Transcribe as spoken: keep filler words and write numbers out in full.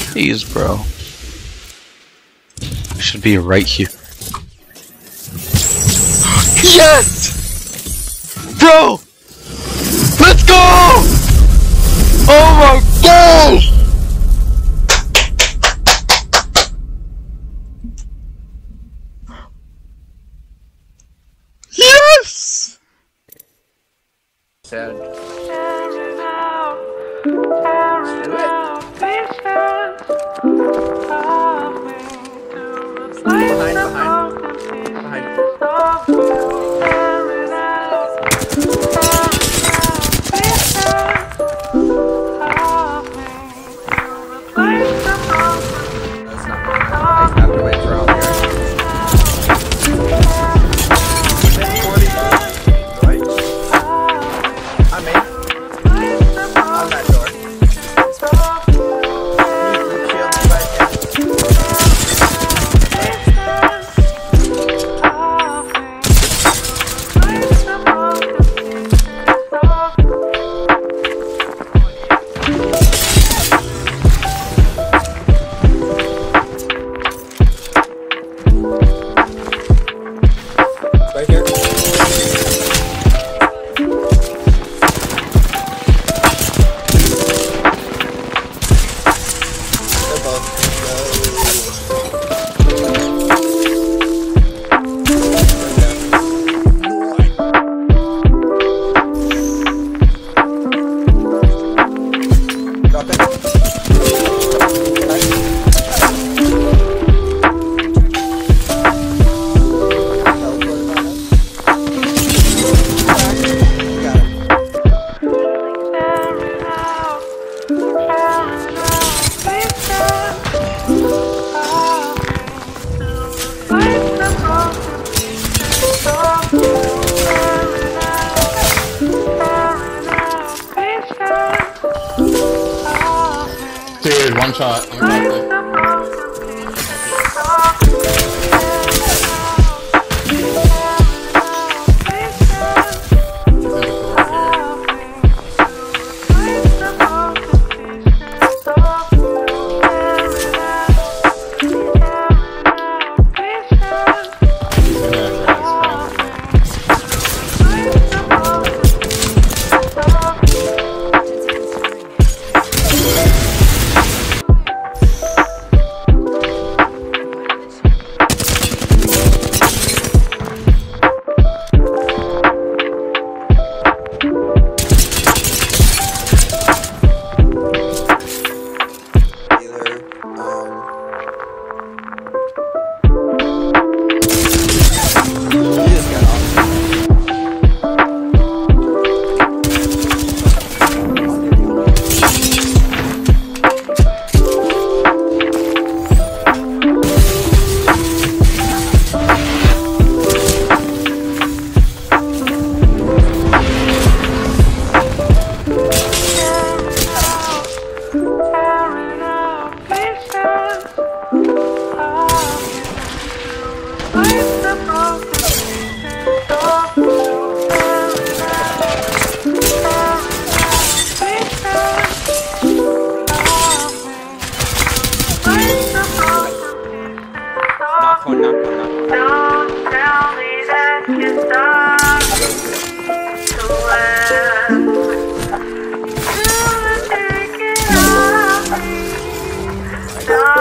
Jeez, bro. I should be right here. Yes! Bro! Let's go! Oh my gosh! Yes! Sad. Let's do it. Behind, behind. Behind. That's not good. I have to wait for all the I'm in. On that door. Right here. They're both. Drop it. Dude, one shot. One shot there. Knock one, knock one, knock one. Don't tell me that you stop to laugh. Do take it off me. Don't